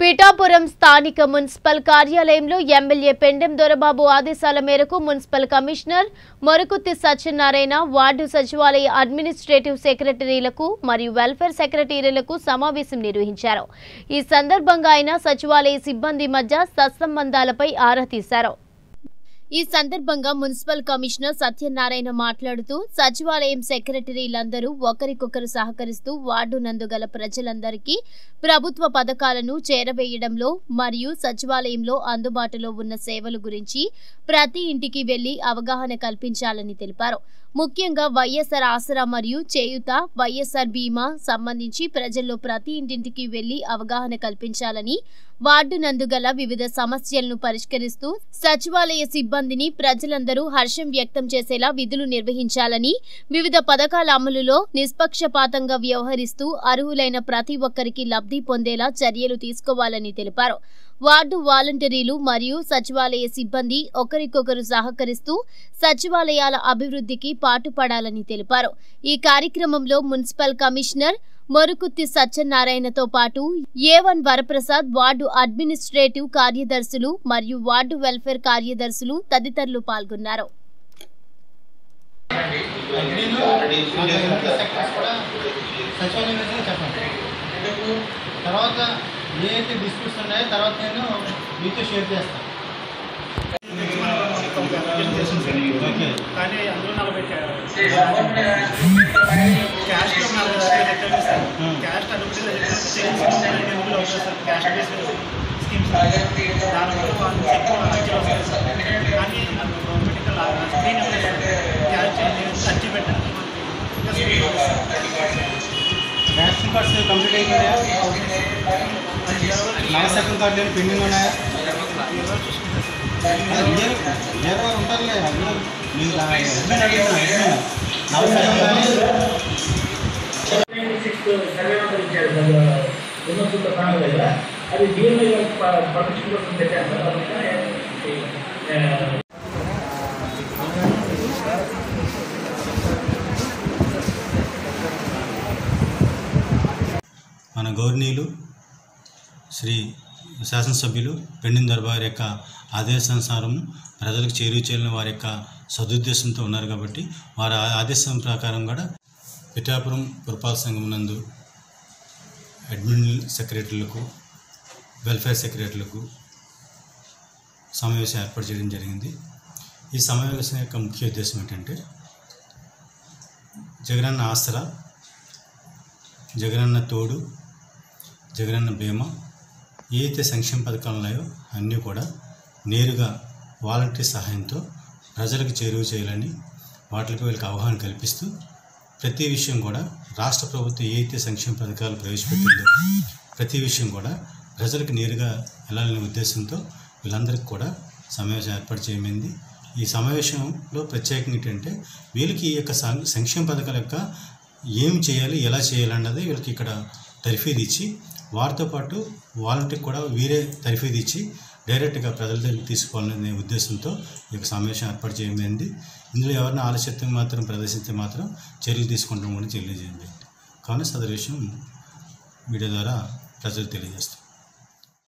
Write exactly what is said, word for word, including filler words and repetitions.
పిఠాపురం స్థానిక మున్సిపల్ కార్యాలయంలో ఎమ్మెల్యే పెండెం దొరబాబు ఆదేశాల మేరకు municipal commissioner Morukutti Satyanarayana ward సచివాలయ అడ్మినిస్ట్రేటివ్ సెక్రటరీలకు మరియు వెల్ఫేర్ సెక్రటరీలకు సమావేశం నిర్వహించారు। ఈ సందర్భంగా ఆయన సచివాలయ సిబ్బంది మధ్య సత్సంబంధాలపై ఆరా తీశారు। ఈ సందర్భంగా మున్సిపల్ కమిషనర్ సత్యనారాయణ మాట్లాడుతూ సచివాలయం సెక్రటరీలందరూ ఒకరికొకరు సహకరిస్తూ వార్డు నందు గల ప్రజలందరికీ ప్రభుత్వ పథకాలను చేరవేయడంలో మరియు సచివాలయంలో అందుబాటులో ఉన్న సేవల గురించి ప్రతి ఇంటికి వెళ్లి అవగాహన కల్పించాలని తెలిపారు। ముఖ్యంగా వైఎస్ఆర్ ఆసరా మరియు చేయూత వైఎస్ఆర్ బీమా సంబంధించి ప్రజల్లో ప్రతి ఇంటింటికి వెళ్లి అవగాహన కల్పించాలని వార్డు నందు గల వివిధ సమస్యలను పరిష్కరిస్తూ సచివాలయ సిబ్బందిని ప్రజలందరూ హర్షం వ్యక్తం చేసేలా విధులు నిర్వహించాలని వివిధ పథకాల అమలులో నిష్పక్షపాతంగా వ్యవహరిస్తూ అర్హులైన ప్రతి ఒక్కరికి లబ్ధి పొందేలా చర్యలు తీసుకోవాలని తెలిపారు। వార్డు వాలంటీర్లు మరియు సచివాలయ సిబ్బంది ఒకరికొకరు సహకరిస్తూ సచివాలయాల అభివృద్ధికి పాటుపడాలని తెలిపారు। ఈ కార్యక్రమంలో మున్సిపల్ కమిషనర్ మొరుకుత్తి సత్యనారాయణతో పాటు A one Varaprasad ward administrative కార్యదర్శులు మరియు వార్డు వెల్ఫేర్ కార్యదర్శులు తదితరులు పాల్గొన్నారు। తర్వాత ఏదైతే డిస్ప్యూట్స్ ఉన్నాయో తర్వాత నేను మీతో షేర్ చేస్తాను। కానీ అందులో నలభై క్యాష్లో నలభై క్యాష్ అనుకుంటే క్యాష్ బేస్ స్కీమ్స్ దానివల్ల వాళ్ళు ఎక్కువ కానీ గవర్నమెంట్ స్క్రీన్ క్యాష్ ఖర్చు పెట్టాలి। రేషన్ కార్డ్స్ కంప్లీట్ అయిపోయాయా? నవశకం కార్డులు పెండింగ్ ఉన్నాయా? వేరే వారు ఉంటారులే మీరు నవశకం అది దీని పర్మిషన్ కోసం పెట్టాను। మన గవర్నీయులు శ్రీ శాసనసభ్యులు పెండెం దొరబాబు యొక్క ఆదేశానుసారం ప్రజలకు చేరువ చేయాలని వారి యొక్క సదుద్దేశంతో ఉన్నారు కాబట్టి వారి ఆదేశం ప్రకారం కూడా పిఠాపురం పురపాలక సంఘం నందు అడ్మిన్ సెక్రటరీలకు వెల్ఫేర్ సెక్రటరీలకు సమావేశం ఏర్పాటు చేయడం జరిగింది। ఈ సమావేశం యొక్క ముఖ్య ఉద్దేశం ఏంటంటే జగనన్న ఆసరా, జగనన్న తోడు, జగనన్న బీమా ఏ అయితే సంక్షేమ పథకాలు ఉన్నాయో అన్నీ కూడా నేరుగా వాలంటీర్ సహాయంతో ప్రజలకు చేరువ చేయాలని వాటికి వీళ్ళకి అవగాహన కల్పిస్తూ ప్రతి విషయం కూడా రాష్ట్ర ప్రభుత్వం ఏ అయితే సంక్షేమ పథకాలు ప్రవేశపెట్టిందో ప్రతి విషయం కూడా ప్రజలకు నేరుగా వెళ్ళాలనే ఉద్దేశంతో వీళ్ళందరికీ కూడా సమావేశం ఏర్పాటు చేయమైంది। ఈ సమావేశంలో ప్రత్యేకంగా ఏంటంటే వీళ్ళకి ఈ యొక్క సంక్షేమ పథకాల యొక్క ఏం చేయాలి, ఎలా చేయాలి అన్నది వీళ్ళకి ఇక్కడ తర్ఫీదు ఇచ్చి వారితో పాటు వాలంటీర్ కూడా వీరే తర్ఫీదు ఇచ్చి డైరెక్ట్గా ప్రజల దగ్గరికి తీసుకోవాలనే ఉద్దేశంతో ఈ యొక్క సమావేశం ఏర్పాటు చేయమైంది। ఇందులో ఎవరిని ఆలస్యత్వం మాత్రం ప్రదర్శిస్తే మాత్రం చర్యలు తీసుకుంటాం కూడా తెలియజేయండి। కావున సదరు విషయం మీడియా ద్వారా ప్రజలు తెలియజేస్తాం।